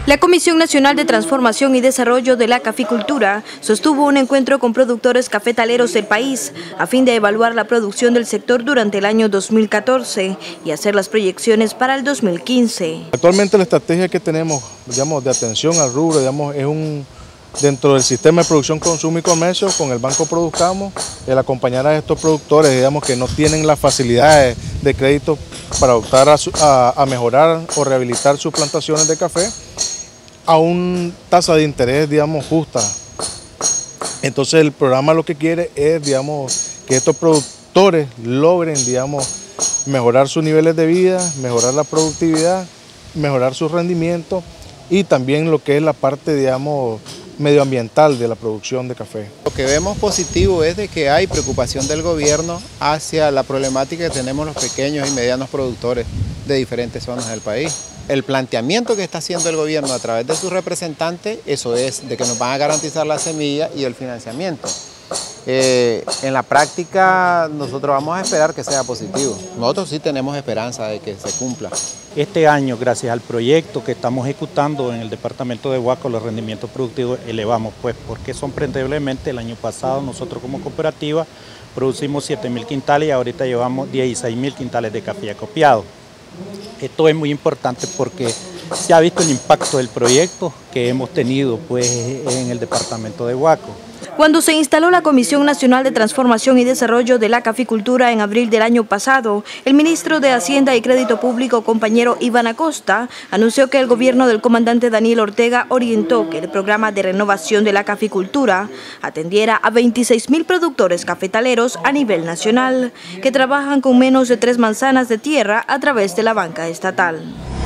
La Comisión Nacional de Transformación y Desarrollo de la Caficultura sostuvo un encuentro con productores cafetaleros del país a fin de evaluar la producción del sector durante el año 2014 y hacer las proyecciones para el 2015. Actualmente la estrategia que tenemos, de atención al rubro, es dentro del sistema de producción, consumo y comercio, con el Banco Produzcamos, el acompañar a estos productores, que no tienen las facilidades de crédito para optar a mejorar o rehabilitar sus plantaciones de café a una tasa de interés, justa. Entonces el programa lo que quiere es, que estos productores logren, mejorar sus niveles de vida, mejorar la productividad, mejorar su rendimiento y también lo que es la parte, medioambiental de la producción de café. Lo que vemos positivo es de que hay preocupación del gobierno hacia la problemática que tenemos los pequeños y medianos productores de diferentes zonas del país. El planteamiento que está haciendo el gobierno a través de sus representantes, eso es, de que nos van a garantizar la semilla y el financiamiento. En la práctica nosotros vamos a esperar que sea positivo. Nosotros sí tenemos esperanza de que se cumpla. Este año, gracias al proyecto que estamos ejecutando en el departamento de Huaco, los rendimientos productivos elevamos, porque sorprendiblemente el año pasado nosotros como cooperativa producimos 7.000 quintales y ahorita llevamos 16.000 quintales de café acopiado. Esto es muy importante porque se ha visto el impacto del proyecto que hemos tenido en el departamento de Huaco. Cuando se instaló la Comisión Nacional de Transformación y Desarrollo de la Caficultura en abril del año pasado, el ministro de Hacienda y Crédito Público, compañero Iván Acosta, anunció que el gobierno del comandante Daniel Ortega orientó que el programa de renovación de la caficultura atendiera a 26.000 productores cafetaleros a nivel nacional, que trabajan con menos de 3 manzanas de tierra a través de la banca estatal.